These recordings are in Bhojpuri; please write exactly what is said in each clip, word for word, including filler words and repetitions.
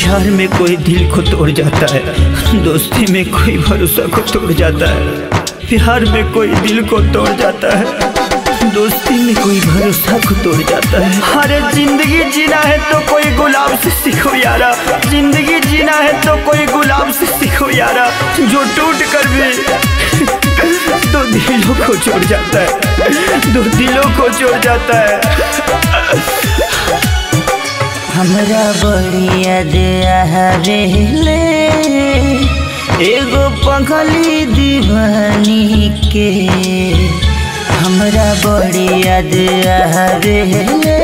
प्यार में कोई दिल को तोड़ जाता है, दोस्ती में कोई भरोसा को तोड़ जाता है। प्यार में कोई दिल को तोड़ जाता है, दोस्ती में कोई भरोसा को तोड़ जाता है। अरे जिंदगी जीना है तो कोई गुलाब से सीखो यारा, जिंदगी जीना है तो कोई गुलाब से सीखो यारा, जो टूट कर भी दो दिलों को जोड़ जाता है, दो दिलों को जोड़ जाता है। हमरा बड़ी याद आवेले एगो पगली दीवानी के, हमरा बड़ी याद आवेले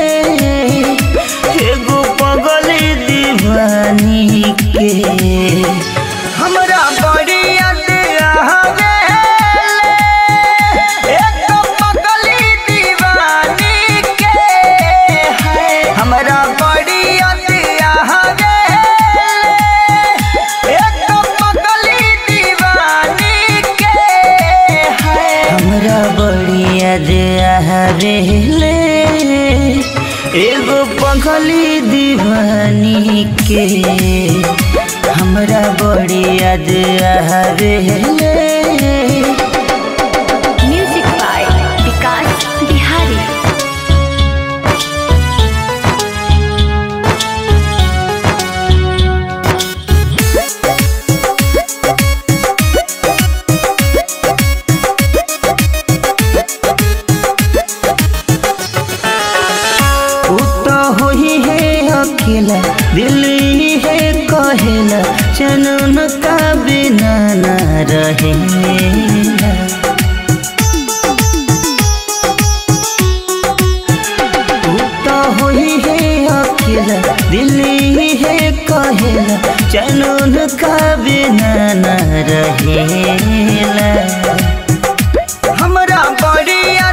एगो पगली दीवानी के, हमरा बड़ी याद आवेले एगो पगली दीवानी के, हमरा बड़ी याद आवेले एगो पगली दीवानी के, हमरा बड़ी याद आवेले एगो पगली दीवानी के, हमरा बड़ी याद आवेले। Music by Vikas Bihari. अकेला दिल है कहेला जनन का बिना न रहेला, तो होई है अकेला दिल है कहेला जनन का बिना न रहेला, हमरा बड़ी याद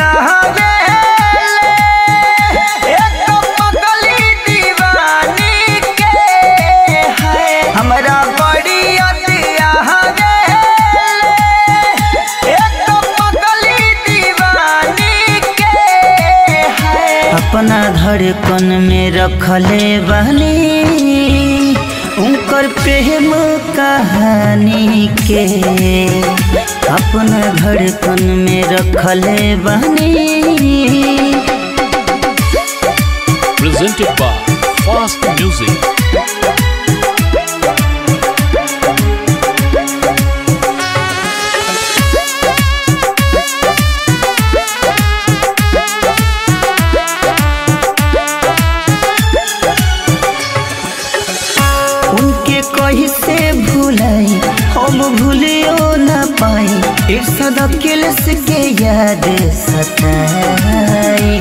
अपना धड़कन में रखले बानी उनकर प्रेम कहानी के, अपना धड़कन में रखले बानी। Presented by Fast Music. उनके कहीं से भूलाई हम भूलियो न पाई, इर्षाद अकेलेस के याद सताई।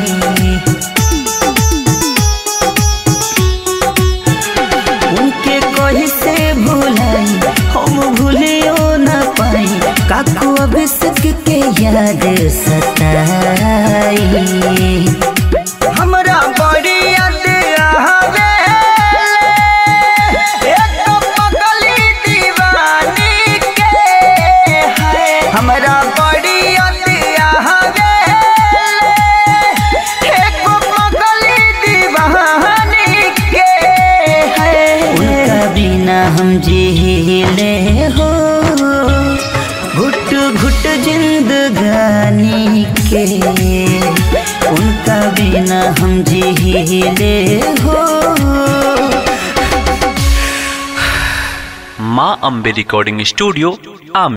उनके कहीं से भूलाई हम भूलियो न पाई, काकू अभिषेक के याद सताई। हमरा बड़ी याद हमरा बड़ी याद आवेले एगो पगली दीवानी के, उनका बिना हम जीले हो घुट घुट जिंदगानी के, उनका बिना हम जीले हो। माँ अम्बे रिकॉर्डिंग स्टूडियो आम